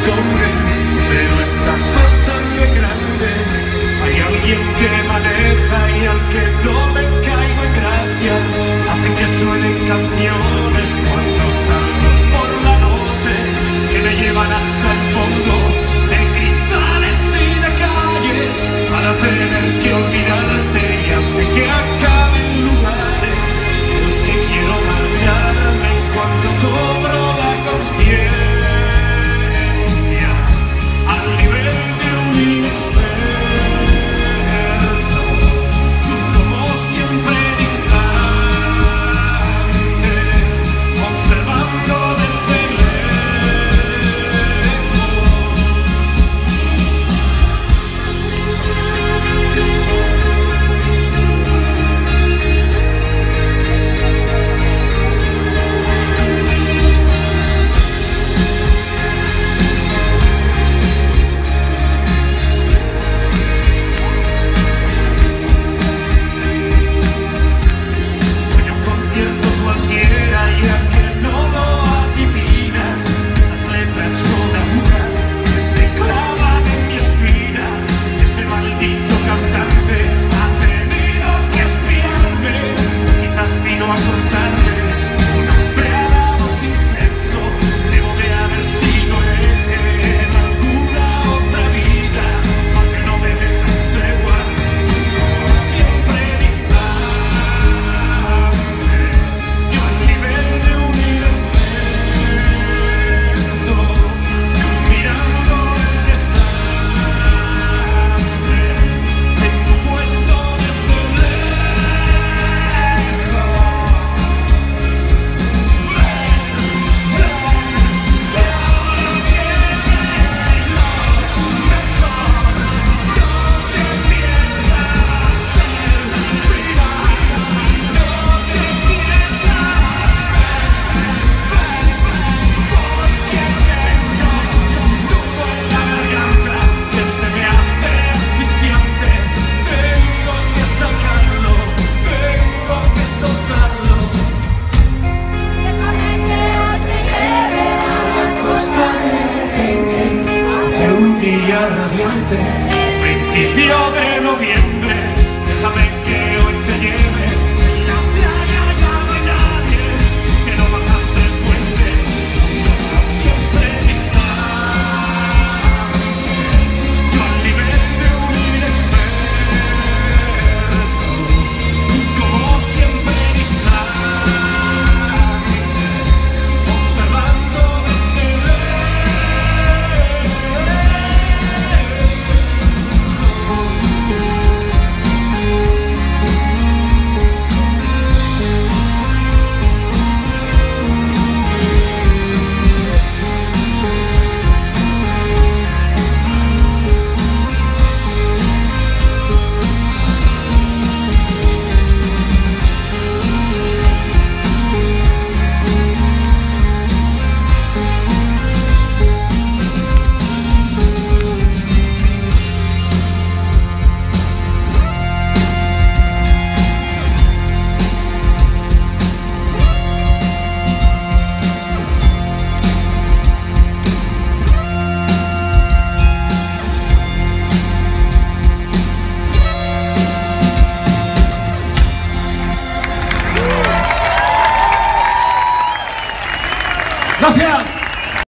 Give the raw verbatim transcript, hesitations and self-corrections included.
esconde, se lo está pasando en grande. Hay alguien que maneja y al que no me caigo en gracia. Hace que suenen canciones cuando salgo por la noche, que me llevan hasta el fondo de cristales y de calles, para tener que olvidarte y hace que acaben lugares de los que quiero marcharme en cuanto cobro la consciencia, al nivel de un inexperto, tú como siempre distante, observando desde radiante, principio de noviembre, déjame que hoy te lleve. En la playa ya no hay nadie, que no bajas el puente, como siempre distante, yo al nivel de un inexperto, como siempre distante, observando desde gracias.